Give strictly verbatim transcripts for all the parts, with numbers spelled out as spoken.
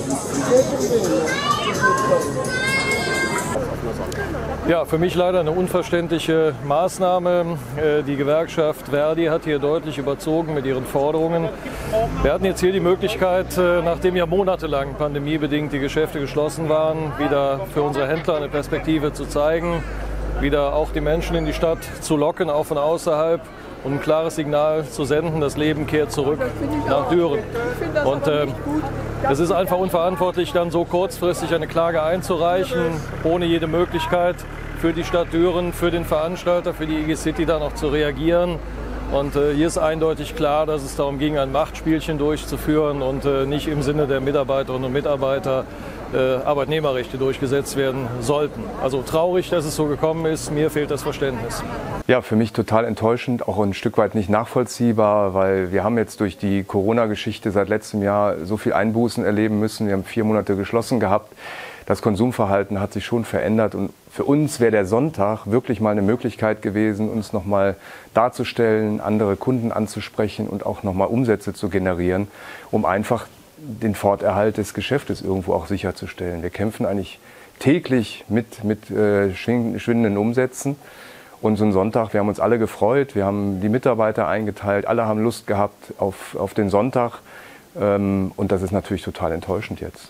Ja, für mich leider eine unverständliche Maßnahme. Die Gewerkschaft Verdi hat hier deutlich überzogen mit ihren Forderungen. Wir hatten jetzt hier die Möglichkeit, nachdem ja monatelang pandemiebedingt die Geschäfte geschlossen waren, wieder für unsere Händler eine Perspektive zu zeigen, wieder auch die Menschen in die Stadt zu locken, auch von außerhalb, um ein klares Signal zu senden, das Leben kehrt zurück nach Düren. Und äh, es ist einfach unverantwortlich, dann so kurzfristig eine Klage einzureichen, ohne jede Möglichkeit für die Stadt Düren, für den Veranstalter, für die I G City dann auch zu reagieren. Und äh, hier ist eindeutig klar, dass es darum ging, ein Machtspielchen durchzuführen und äh, nicht im Sinne der Mitarbeiterinnen und Mitarbeiter äh, Arbeitnehmerrechte durchgesetzt werden sollten. Also traurig, dass es so gekommen ist. Mir fehlt das Verständnis. Ja, für mich total enttäuschend, auch ein Stück weit nicht nachvollziehbar, weil wir haben jetzt durch die Corona-Geschichte seit letztem Jahr so viel Einbußen erleben müssen. Wir haben vier Monate geschlossen gehabt. Das Konsumverhalten hat sich schon verändert und für uns wäre der Sonntag wirklich mal eine Möglichkeit gewesen, uns noch mal darzustellen, andere Kunden anzusprechen und auch noch mal Umsätze zu generieren, um einfach den Forterhalt des Geschäftes irgendwo auch sicherzustellen. Wir kämpfen eigentlich täglich mit, mit äh, schwindenden Umsätzen. Und so ein Sonntag, wir haben uns alle gefreut, wir haben die Mitarbeiter eingeteilt, alle haben Lust gehabt auf, auf den Sonntag. Ähm, und das ist natürlich total enttäuschend jetzt.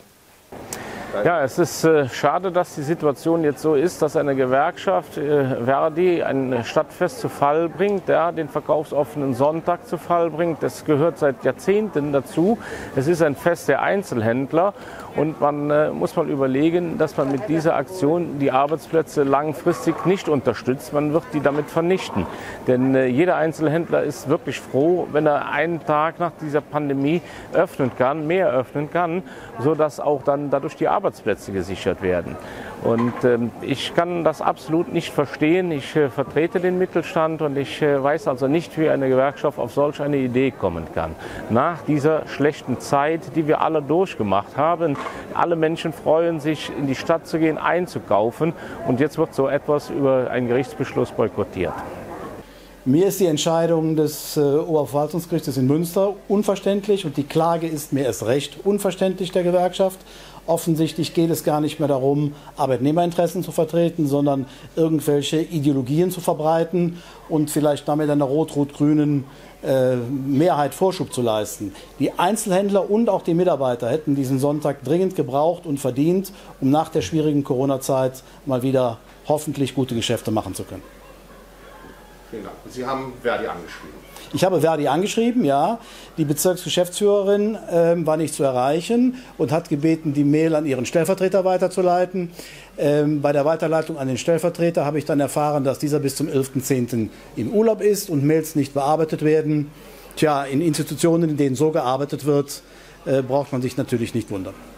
Ja, es ist äh, schade, dass die Situation jetzt so ist, dass eine Gewerkschaft äh, Verdi ein Stadtfest zu Fall bringt, ja, den verkaufsoffenen Sonntag zu Fall bringt. Das gehört seit Jahrzehnten dazu. Es ist ein Fest der Einzelhändler und man äh, muss mal überlegen, dass man mit dieser Aktion die Arbeitsplätze langfristig nicht unterstützt. Man wird die damit vernichten. Denn äh, jeder Einzelhändler ist wirklich froh, wenn er einen Tag nach dieser Pandemie öffnen kann, mehr öffnen kann, sodass auch dann dadurch die Arbeitsplätze gesichert werden. Und ähm, ich kann das absolut nicht verstehen. Ich äh, vertrete den Mittelstand und ich äh, weiß also nicht, wie eine Gewerkschaft auf solch eine Idee kommen kann. Nach dieser schlechten Zeit, die wir alle durchgemacht haben, alle Menschen freuen sich, in die Stadt zu gehen, einzukaufen und jetzt wird so etwas über einen Gerichtsbeschluss boykottiert. Mir ist die Entscheidung des äh, Oberverwaltungsgerichtes in Münster unverständlich und die Klage ist mir erst recht unverständlich der Gewerkschaft. Offensichtlich geht es gar nicht mehr darum, Arbeitnehmerinteressen zu vertreten, sondern irgendwelche Ideologien zu verbreiten und vielleicht damit einer rot-rot-grünen äh, Mehrheit Vorschub zu leisten. Die Einzelhändler und auch die Mitarbeiter hätten diesen Sonntag dringend gebraucht und verdient, um nach der schwierigen Corona-Zeit mal wieder hoffentlich gute Geschäfte machen zu können. Vielen Dank. Sie haben Verdi angeschrieben. Ich habe Verdi angeschrieben, ja. Die Bezirksgeschäftsführerin äh, war nicht zu erreichen und hat gebeten, die Mail an ihren Stellvertreter weiterzuleiten. Ähm, bei der Weiterleitung an den Stellvertreter habe ich dann erfahren, dass dieser bis zum elften zehnten im Urlaub ist und Mails nicht bearbeitet werden. Tja, in Institutionen, in denen so gearbeitet wird, äh, braucht man sich natürlich nicht wundern.